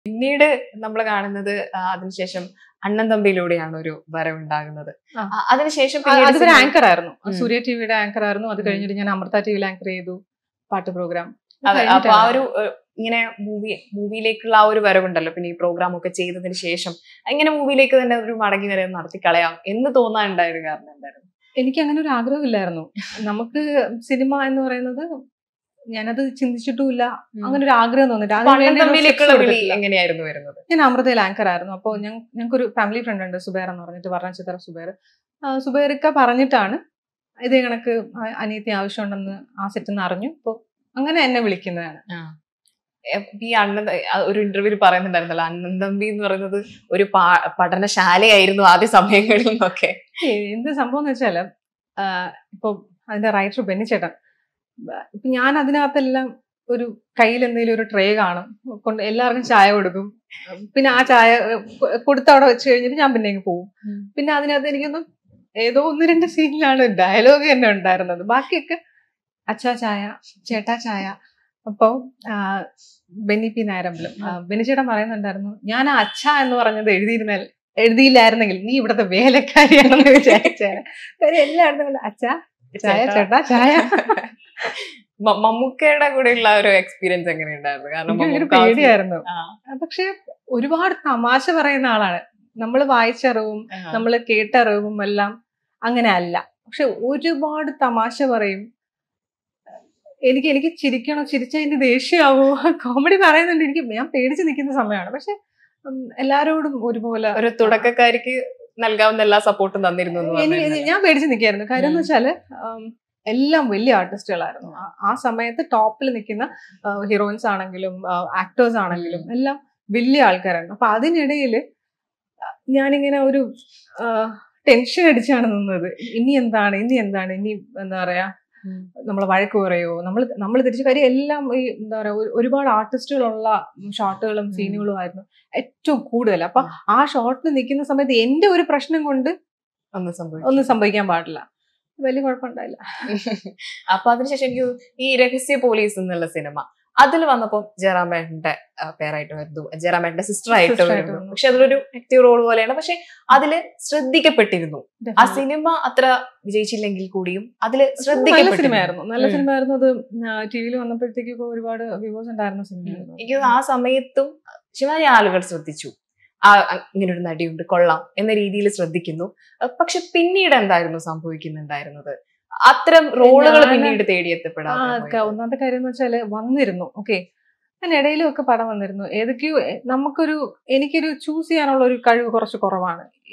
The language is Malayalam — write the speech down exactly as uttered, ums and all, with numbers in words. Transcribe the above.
പിന്നീട് നമ്മൾ കാണുന്നത് അതിനുശേഷം അണ്ണൻ തമ്പിയിലൂടെയാണ് ഒരു വരവുണ്ടാകുന്നത്. അതിനുശേഷം അതൊരു ആങ്കർ ആയിരുന്നു, സൂര്യ ടിവിയുടെ ആങ്കർ ആയിരുന്നു. അത് കഴിഞ്ഞിട്ട് ഞാൻ അമൃത ടിവിയിൽ ആങ്കർ ചെയ്തു പാട്ട് പ്രോഗ്രാം. അതെ, അപ്പൊ ആ ഒരു ഇങ്ങനെ മൂവി മൂവിയിലേക്കുള്ള ആ ഒരു വരവുണ്ടല്ലോ, പിന്നെ ഈ പ്രോഗ്രാം ഒക്കെ ചെയ്തതിന് ശേഷം ഇങ്ങനെ മൂവിയിലേക്ക് തന്നെ ഒരു മടങ്ങി വരവ് നടത്തി കളയാം എന്ന് തോന്നാനുണ്ടായ ഒരു കാരണം എന്തായിരുന്നു? എനിക്ക് അങ്ങനെ ഒരു ആഗ്രഹമില്ലായിരുന്നു. നമുക്ക് സിനിമ എന്ന് പറയുന്നത് ഞാനത് ചിന്തിച്ചിട്ടുമില്ല, അങ്ങനെ ഒരു ആഗ്രഹം തോന്നിട്ട്. എങ്ങനെയായിരുന്നു വരുന്നത്? ഞാൻ അമൃതയിൽ ആങ്കർ ആയിരുന്നു. അപ്പോൾ ഞാൻ ഞങ്ങൾക്കൊരു ഫാമിലി ഫ്രണ്ട് ഉണ്ട്, സുബൈർ എന്ന് പറഞ്ഞിട്ട്, പറഞ്ഞ ചിത്ര സുബൈർ. സുബൈർക്ക് പറഞ്ഞിട്ടാണ് ഇത് കണക്ക് അനിയത്തി ആവശ്യമുണ്ടെന്ന് ആ സെറ്റിൽ നിന്ന് അറിഞ്ഞു. അപ്പോൾ അങ്ങനെ എന്നെ വിളിക്കുന്നതാണ്. ഈ അണ്ണൻ ഒരു ഇന്റർവ്യൂവിൽ പറയുന്നുണ്ടായിരുന്നല്ലോ, അണ്ണൻ തമ്പി എന്ന് പറയുന്നത് ഒരു പഠനശാലയായിരുന്നു ആദ്യ സമയങ്ങളിൽ നിന്നൊക്കെ. എന്ത് സംഭവം എന്ന് വെച്ചാല്, ഇപ്പൊ അതിന്റെ റൈറ്റർ ബെന്നിച്ചേട്ടൻ, ഇപ്പൊ ഞാൻ അതിനകത്തെല്ലാം ഒരു കയ്യിൽ എന്തെങ്കിലും ഒരു ട്രേ കാണും, കൊണ്ട് എല്ലാവർക്കും ചായ കൊടുക്കും. പിന്നെ ആ ചായ കൊടുത്ത് അവിടെ വെച്ച് കഴിഞ്ഞിട്ട് ഞാൻ പിന്നെ പോകും. പിന്നെ അതിനകത്ത് എനിക്കൊന്നും ഏതോ ഒന്ന് രണ്ട് സീനിലാണ് ഡയലോഗ് തന്നെ ഉണ്ടായിരുന്നത്. ബാക്കിയൊക്കെ അച്ഛാ ചായ, ചേട്ടാ ചായ. അപ്പൊ ബെന്നി പി നായരമ്പലം ബെന്നിച്ചേട്ടൻ പറയുന്നുണ്ടായിരുന്നു, ഞാൻ ആ അച്ഛ എന്ന് പറഞ്ഞത് എഴുതിയിരുന്നാൽ എഴുതിയില്ലായിരുന്നെങ്കിൽ നീ ഇവിടത്തെ വേലക്കാരിയാണെന്ന് വിചാരിച്ചേനെ. കാര്യം എല്ലായിടത്തും അച്ഛാ ചായ, ചേട്ടാ ചായ. മമ്മൂക്കയുടെ കൂടെയുള്ള ഒരു എക്സ്പീരിയൻസ് എങ്ങനെ ഉണ്ടായിരുന്നു? കാരണം പേടിയായിരുന്നു, പക്ഷെ ഒരുപാട് തമാശ പറയുന്ന ആളാണ്. നമ്മൾ വായിച്ചറിവും നമ്മൾ കേട്ടറിവും എല്ലാം അങ്ങനെ അല്ല, പക്ഷെ ഒരുപാട് തമാശ പറയും. എനിക്ക് എനിക്ക് ചിരിക്കണോ, ചിരിച്ചാൽ എനിക്ക് ദേഷ്യമാവോ, കോമഡി പറയുന്നുണ്ട്. എനിക്ക് ഞാൻ പേടിച്ച് നിൽക്കുന്ന സമയമാണ്. പക്ഷെ എല്ലാരോടും ഒരുപോലെ ഒരു തുടക്കക്കാരിക്ക് നൽകാവുന്ന എല്ലാ സപ്പോർട്ടും തന്നിരുന്നു. ഞാൻ പേടിച്ച് നിൽക്കായിരുന്നു. കാര്യം എന്ന് വെച്ചാല് എല്ലാം വലിയ ആർട്ടിസ്റ്റുകളായിരുന്നു. ആ സമയത്ത് ടോപ്പിൽ നിൽക്കുന്ന ഹീറോയിൻസ് ആണെങ്കിലും ആക്ടേഴ്സ് ആണെങ്കിലും എല്ലാം വലിയ ആൾക്കാരാണ്. അപ്പൊ അതിനിടയിൽ ഞാനിങ്ങനെ ഒരു ടെൻഷൻ അടിച്ചാണ് നിന്നത്. ഇനി എന്താണ് ഇനി എന്താണ് ഇനി എന്താ പറയാ, നമ്മളെ വഴക്ക് പറയോ, നമ്മൾ നമ്മൾ തിരിച്ചു. കാര്യം എല്ലാം ഈ എന്താ പറയാ, ഒരുപാട് ആർട്ടിസ്റ്റുകളുള്ള ഷോട്ടുകളും സീനുകളും ആയിരുന്നു ഏറ്റവും കൂടുതൽ. അപ്പൊ ആ ഷോട്ടിൽ നിൽക്കുന്ന സമയത്ത് എന്റെ ഒരു പ്രശ്നം കൊണ്ട് ഒന്നും സംഭവിക്കാൻ പാടില്ല. വലിയ കുഴപ്പമുണ്ടായില്ല. അപ്പൊ അതിനുശേഷം എനിക്ക് ഈ രഹസ്യ പോലീസ് എന്നുള്ള സിനിമ അതിൽ വന്നപ്പോ ജയറാമേട്ടന്റെ പേരായിട്ട് വരുന്നു, ജയറാമേട്ടന്റെ സിസ്റ്റർ ആയിട്ട് വരുന്നു. പക്ഷെ അതിലൊരു ആക്റ്റീവ് റോൾ പോലെയാണ്. പക്ഷെ അതില് ശ്രദ്ധിക്കപ്പെട്ടിരുന്നു. ആ സിനിമ അത്ര വിജയിച്ചില്ലെങ്കിൽ കൂടിയും അതില് ശ്രദ്ധിക്കപ്പെട്ട സിനിമയായിരുന്നു. നല്ല സിനിമയായിരുന്നു. അത് ടിവിയിൽ വന്നപ്പോഴത്തേക്കൊക്കെ ഒരുപാട് വ്യൂവേഴ്സ് ഉണ്ടായിരുന്ന സിനിമയായിരുന്നു. എനിക്ക് ആ സമയത്തും ശിവാനി ആളുകൾ ശ്രദ്ധിച്ചു, ആ ഇങ്ങനെ ഒരു നടിയുണ്ട് കൊള്ളാം എന്ന രീതിയിൽ ശ്രദ്ധിക്കുന്നു. പക്ഷെ പിന്നീട് എന്തായിരുന്നു സംഭവിക്കുന്നുണ്ടായിരുന്നത്? അത്തരം റോളുകൾ പിന്നീട് തേടിയെത്തപ്പെടാം. ഒന്നാമത്തെ കാര്യം എന്ന് വെച്ചാല് വന്നിരുന്നു, ഓക്കെ, അതിനിടയിലും ഒക്കെ പടം വന്നിരുന്നു. ഏതൊക്കെയോ നമുക്കൊരു എനിക്കൊരു ചൂസ് ചെയ്യാനുള്ള ഒരു കഴിവ് കുറച്ച് കുറവാണ്.